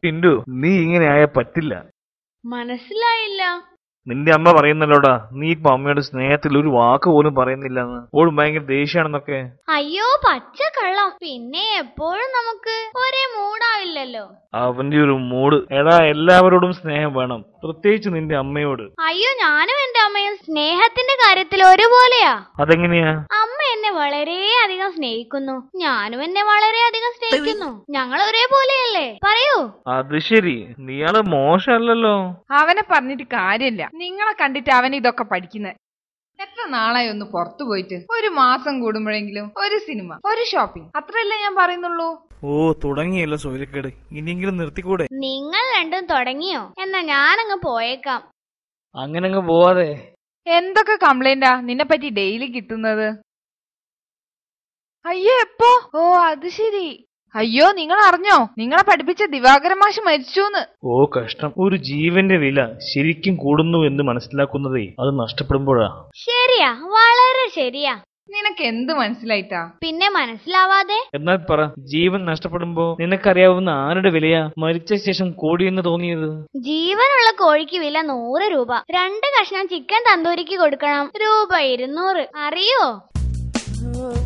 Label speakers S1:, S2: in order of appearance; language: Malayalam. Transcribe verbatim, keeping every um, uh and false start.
S1: ടിൻഡു, നീ ഇങ്ങനെ ആയാ പറ്റില്ല.
S2: മനസ്സിലായില്ല.
S1: നിന്റെ അമ്മ പറയുന്നല്ലോടാ, നീ ഇപ്പൊ അമ്മയുടെ സ്നേഹത്തിൽ ഒരു വാക്ക് പോലും പറയുന്നില്ലെന്ന്. ഓൾ ഭയങ്കര ദേഷ്യാണെന്നൊക്കെ.
S2: അയ്യോ പച്ച കള്ളം. പിന്നെ എപ്പോഴും നമുക്ക് ഒരേ മൂടാവില്ലല്ലോ.
S1: അവന്റെ ഒരു മൂട്. എടാ, എല്ലാവരോടും സ്നേഹം വേണം, പ്രത്യേകിച്ച് നിന്റെ അമ്മയോട്.
S2: അയ്യോ, ഞാനും എന്റെ അമ്മയും സ്നേഹത്തിന്റെ കാര്യത്തിൽ ഒരുപോലെയാ.
S1: അതെങ്ങനെയാ?
S2: അമ്മ എന്നെ വളരെയധികം സ്നേഹിക്കുന്നു, ഞാനും എന്നെ വളരെയധികം സ്നേഹിക്കുന്നു. ഞങ്ങൾ ഒരേപോലെയല്ലേ? പറയൂ.
S1: അത് ശരി, നീയാള് മോശമല്ലല്ലോ.
S3: അവനെ പറഞ്ഞിട്ട് കാര്യമില്ല. നിങ്ങളെ കണ്ടിട്ട് അവൻ ഇതൊക്കെ പഠിക്കുന്നത്. എത്ര നാളായി ഒന്ന് പുറത്തു പോയിട്ട്? ഒരു മാസം കൂടുമ്പോഴെങ്കിലും ഒരു സിനിമ, ഒരു ഷോപ്പിംഗ്, അത്രയല്ലേ ഞാൻ പറയുന്നുള്ളൂ.
S1: ഓ, തുടങ്ങിയല്ലോ സൂര്യക്കേട്, ഇനിയെങ്കിലും നിർത്തിക്കൂടെ?
S2: നിങ്ങൾ രണ്ടും തുടങ്ങിയോ? എന്നാ ഞാനങ്ങ് പോയേക്കാം.
S1: അങ്ങനങ്ങ് പോവാതെ.
S3: എന്തൊക്കെ കംപ്ലൈന്റാ നിന്നെ പറ്റി ഡെയിലി കിട്ടുന്നത്? അയ്യോ, എപ്പോ? ഓ അത് ശരി. അയ്യോ, നിങ്ങൾ അറിഞ്ഞോ? നിങ്ങളെ പഠിപ്പിച്ച ദിവാകര മാഷ് മരിച്ചൂന്ന്.
S1: ഓ കഷ്ടം. ഒരു ജീവന്റെ വില ശരിക്കും കൂടുന്നു എന്ന് മനസ്സിലാക്കുന്നതേ അത് നഷ്ടപ്പെടുമ്പോഴാ.
S2: ശരിയാ, വളരെ ശരിയാ.
S3: നിനക്ക് എന്ത് മനസ്സിലായിട്ടാ?
S2: പിന്നെ മനസ്സിലാവാതെ?
S1: എന്നാൽ പറ, ജീവൻ നഷ്ടപ്പെടുമ്പോ നിനക്കറിയാവുന്ന ആരുടെ വിലയാ മരിച്ച ശേഷം കോടിയെന്ന് തോന്നിയത്?
S2: ജീവനുള്ള കോഴിക്ക് വില നൂറ് രൂപ. രണ്ട് കഷ്ണം ചിക്കൻ തന്തൂരിക്ക് കൊടുക്കണം രൂപ ഇരുന്നൂറ്. അറിയോ?